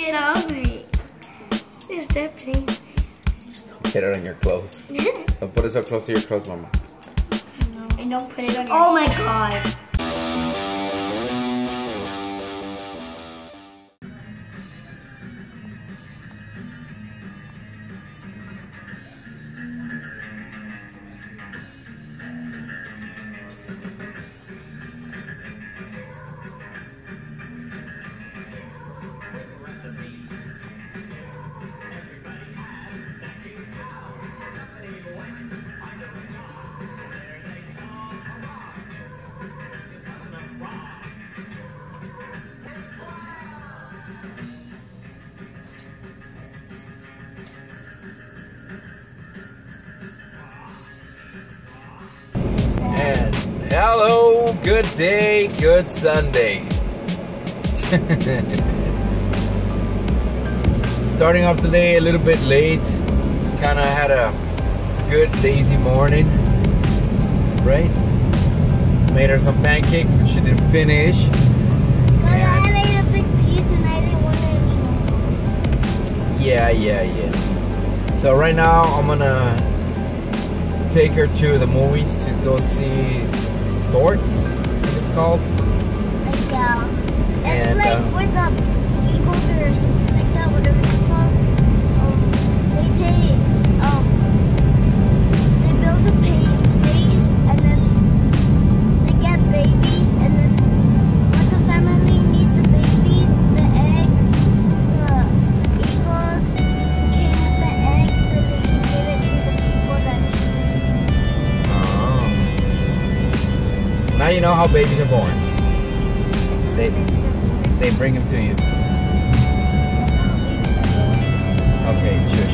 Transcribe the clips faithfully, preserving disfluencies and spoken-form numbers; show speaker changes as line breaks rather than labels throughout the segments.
Get off me. It's dirty.
Get it on your clothes. Don't put it so close to your clothes, Mama.
No. And don't put it on your
Oh my god.
And hello, good day, good Sunday. Starting off the day a little bit late. Kind of had a good lazy morning, right? Made her some pancakes, but she didn't finish.
But I ate a big piece and I didn't want it anymore.
Yeah, yeah, yeah. So right now I'm gonna take her to the movies to go see Storks, I think it's called.
Like, yeah. It's
And,
like
uh,
with the Eagles or something like that, whatever it's called. Um, they take, um, they build a pa- place and then they get babies and then once the family needs a baby, the egg, the Eagles can get the egg so they can give it to the people that need
Oh. Now you know how babies are born. They
babies are born.
they bring them to you. Okay, shush.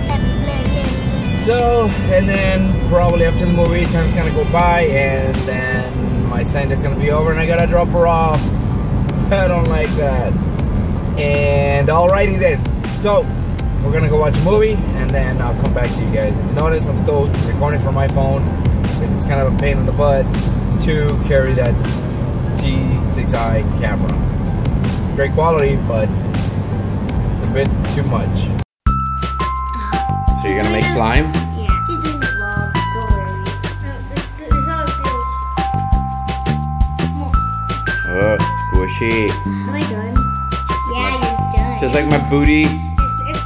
So, and then probably after the movie, time's gonna go by, and then my Sunday's gonna be over, and I gotta drop her off. I don't like that. And alrighty then. So, we're gonna go watch a movie, and then I'll come back to you guys. If you notice, I'm still recording from my phone. It's kind of a pain in the butt to carry that T six i camera. Great quality, but it's a bit too much. So you're gonna make slime?
Yeah.
He's doing the vlog, don't worry.
This is how it feels.
Oh, squishy.
Am I done? Yeah, you're done.
Just like my booty.
It's, it's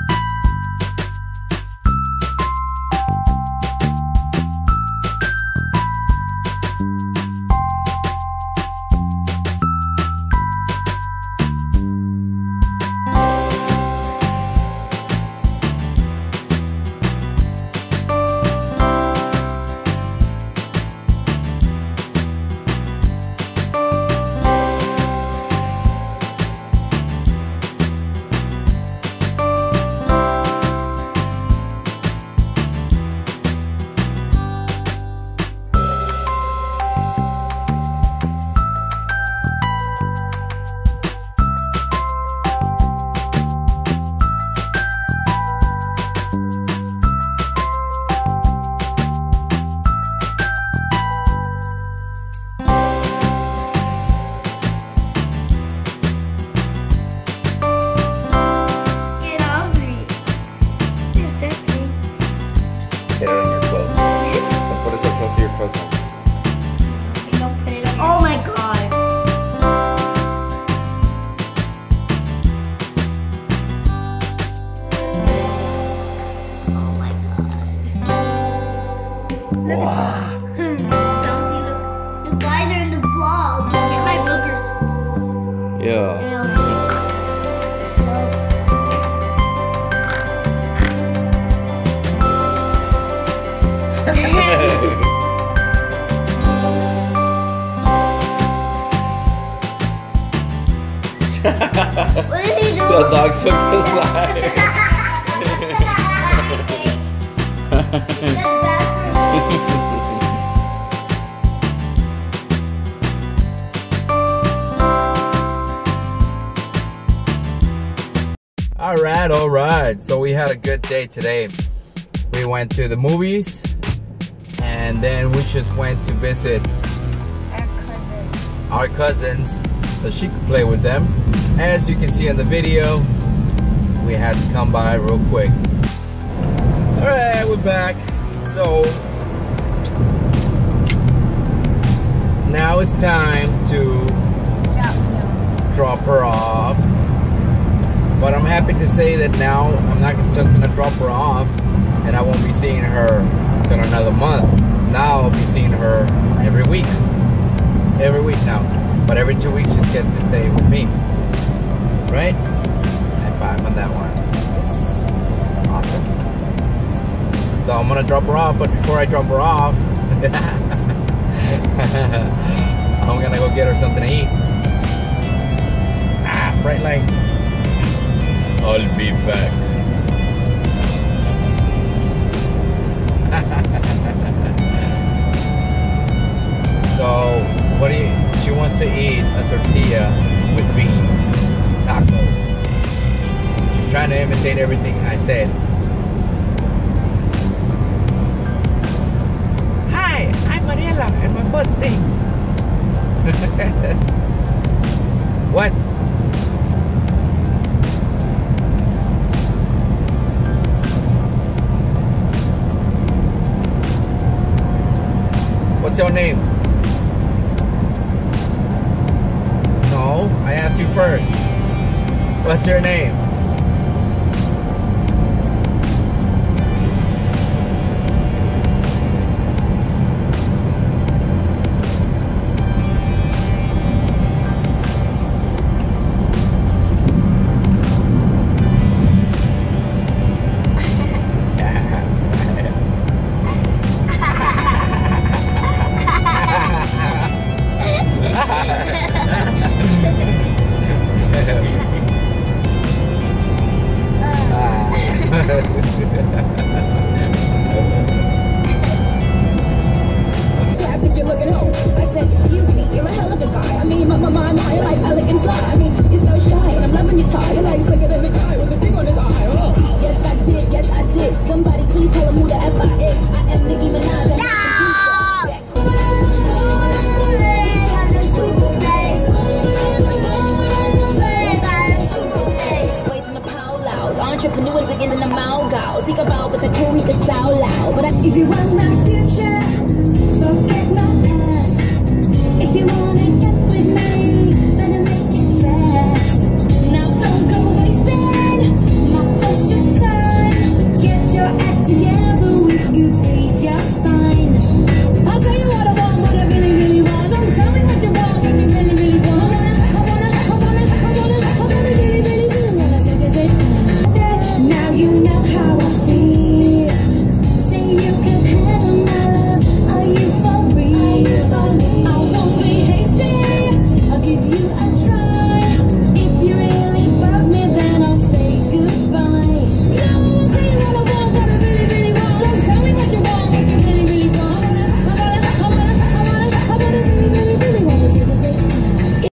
Get off me. It's dirty.
Get it on your clothes. Don't put it so close to your clothes.
And don't put it on your
Oh my god. Oh my god.
Wow.
Bouncy, look.
You guys are in the vlog.
Look at my boogers.
Yeah.
What did he do?
The dog took the slide. Alright, alright. So we had a good day today. We went to the movies and then we just went to visit
Our cousin.
our cousins so she could play with them. as you can see in the video, we had to come by real quick. Alright, we're back. So now it's time to drop her off. But I'm happy to say that now I'm not just gonna drop her off and I won't be seeing her till another month. Now I'll be seeing her every week. Every week now. But every two weeks she's getting to stay with me. Right? High five on that one. Awesome. So I'm gonna drop her off, but before I drop her off, I'm gonna go get her something to eat. Ah, bright light. I'll be back. So, what do you? She wants to eat a tortilla with beans, taco. She's trying to imitate everything I said. Hi, I'm Mariela, and my butt stinks. What? What's your name? No, I asked you first. What's your name?
Entrepreneurs again in the mouth go. Think about what the cool he could sound loud. But I, if you want my future, forget my past. If you wanna get with me, better make it fast. Now don't go wasting my precious time. Get your act together, we could be just fine. I'll tell you what I want, what I really, really want. So tell me what you want, what you really, really want. I wanna, I wanna, I wanna, I wanna, I wanna really, really, really wanna say this it. Now you know how I feel. Say you can handle my love. Are you for real? I won't be hasty. I'll give you a try. If you really bug me, then I'll say goodbye. Now I'll tell you what I want, what I really, really want. So tell me what you want, what you really, really want. I wanna, I wanna, I wanna, I wanna really, really, really wanna say this it.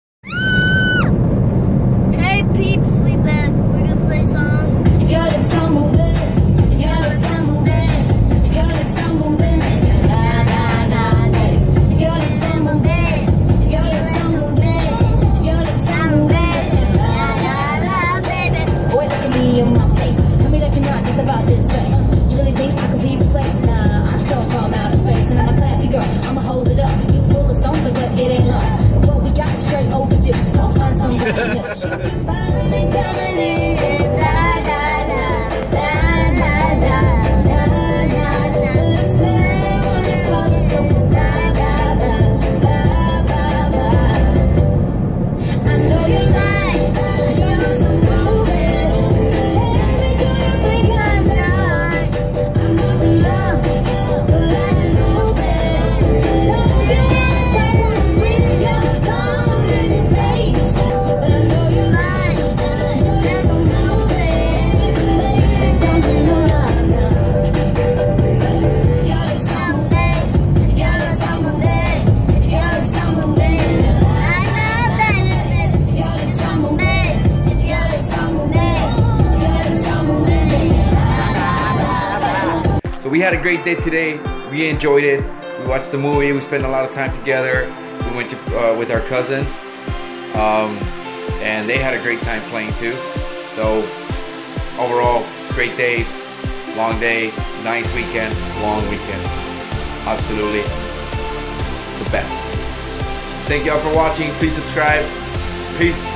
Hey peeps, we back. We're gonna play a song.
If your lips are moving, if your lips are moving, if your lips are moving, la la la la. If your lips are moving, if your lips are moving, if your lips are moving, la la la, baby. Boy, look at me in my face. Tell me that you're not just about this place. You really think I could be replaced? Nah, I come from outer space, and I'm a classy girl. I'ma hold it up. You full of something, but it ain't love. What we got straight overdue. Go find somebody else. Bye, darling.
Da da da da da da da da da.
Smell on the color, so da da da da da da. I know you like you so moving. Tell me, do you think I'm done? I'm not young, but I'm moving. Tell me you wanna say with your tongue and your face, but I know you like you so moving. Baby, don't you know I'm done? If your lips are moving, if your lips are moving, if your lips are moving, I know, baby, baby. If your lips are moving, if your lips are moving, if your lips are moving, la la la la.
So we had a great day today. We enjoyed it. We watched the movie. We spent a lot of time together. We went to uh, with our cousins. Um, and they had a great time playing too. So overall, great day, long day, nice weekend, long weekend. Absolutely the best. Thank y'all for watching. Please subscribe. Peace.